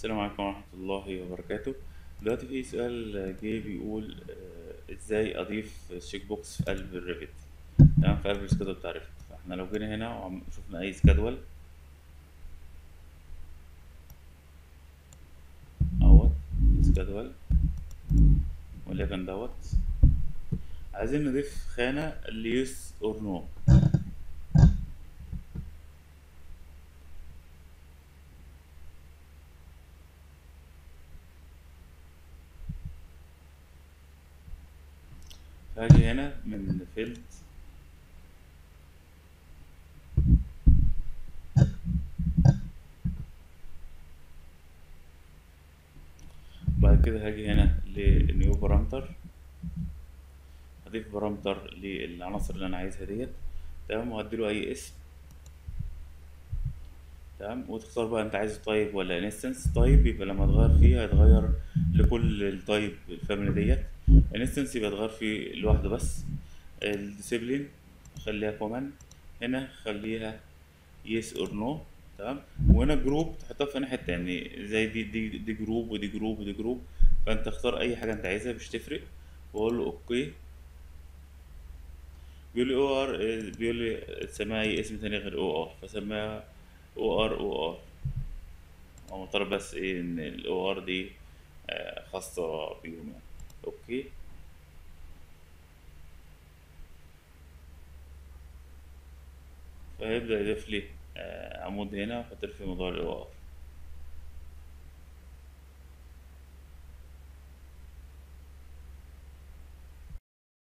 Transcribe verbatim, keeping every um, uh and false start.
السلام عليكم ورحمة الله وبركاته. دلوقتي في سؤال جه بيقول آه، ازاي اضيف تشيك بوكس في قلب الريفت. تمام، في قلب السكادول بتاع الريفت. فاحنا لو جينا هنا وشفنا اي سكادول اهوت، سكادول وليكن دوت، عايزين نضيف خانة ليس اور نو. فهاجي هنا من فيلد، بعد كده هاجي هنا لنيو بارامتر، اضيف بارامتر للعناصر اللي انا عايزها ديت. تمام، وهديله اي اسم. تمام، وتختار بقى انت عايزه تايب ولا انستنس. تايب يبقى لما تغير فيه هيتغير لكل التايب الفاميلي ديت. انستنس يبقى تغير فيه لوحده بس. الديسيبلين خليها كومن، هنا خليها يس اور نو. تمام، وهنا جروب تحطها في ناحية تاني، زي دي دي دي جروب ودي جروب ودي جروب. فانت اختار اي حاجة انت عايزها مش تفرق، واقول له اوكي. بيقول لي او ار، بيقول لي تسميها اي اسم تاني غير او ار، فسميها او ار او ار. هو مضطر بس ايه ان الاو ار دي آه، خاصة بيهم يعني. اوكي، فهيبدأ يضيف لي آه، عمود هنا، فتر في موضوع الاو ار.